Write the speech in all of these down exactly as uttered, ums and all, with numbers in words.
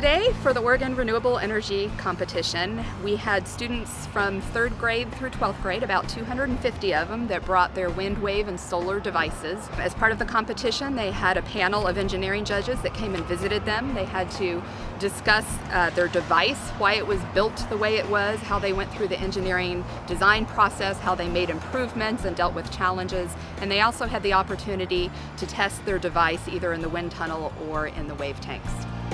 Today, for the Oregon Renewable Energy competition, we had students from third grade through twelfth grade, about two hundred fifty of them, that brought their wind, wave, and solar devices. As part of the competition, they had a panel of engineering judges that came and visited them. They had to discuss uh, their device, why it was built the way it was, how they went through the engineering design process, how they made improvements and dealt with challenges, and they also had the opportunity to test their device either in the wind tunnel or in the wave tanks.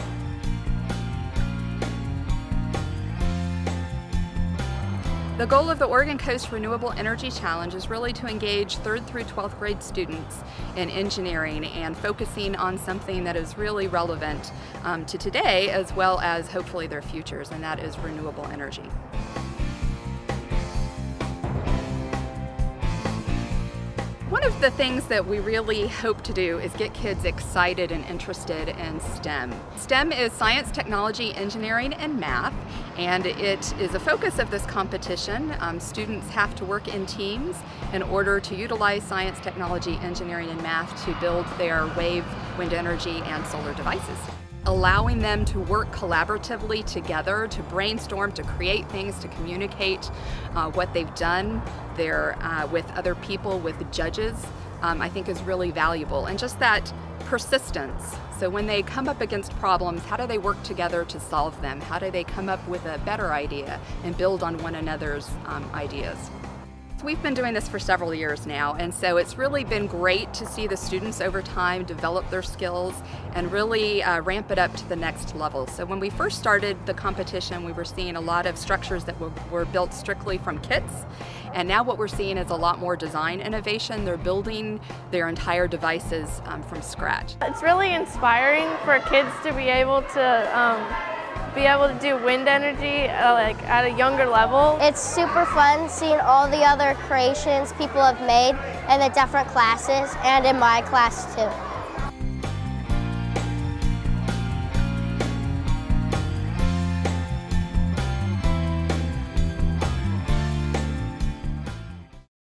The goal of the Oregon Coast Renewable Energy Challenge is really to engage third through twelfth grade students in engineering and focusing on something that is really relevant um, to today as well as hopefully their futures, and that is renewable energy. One of the things that we really hope to do is get kids excited and interested in STEM. STEM is science, technology, engineering, and math, and it is a focus of this competition. Um, students have to work in teams in order to utilize science, technology, engineering, and math to build their wave, wind energy, and solar devices. Allowing them to work collaboratively together, to brainstorm, to create things, to communicate uh, what they've done there uh, with other people, with judges, um, I think is really valuable. And just that persistence. So when they come up against problems, how do they work together to solve them? How do they come up with a better idea and build on one another's um, ideas? We've been doing this for several years now, and so it's really been great to see the students over time develop their skills and really uh, ramp it up to the next level. So when we first started the competition, we were seeing a lot of structures that were, were built strictly from kits, and now what we're seeing is a lot more design innovation. They're building their entire devices um, from scratch. It's really inspiring for kids to be able to um, be able to do wind energy uh, like at a younger level. It's super fun seeing all the other creations people have made in the different classes and in my class too.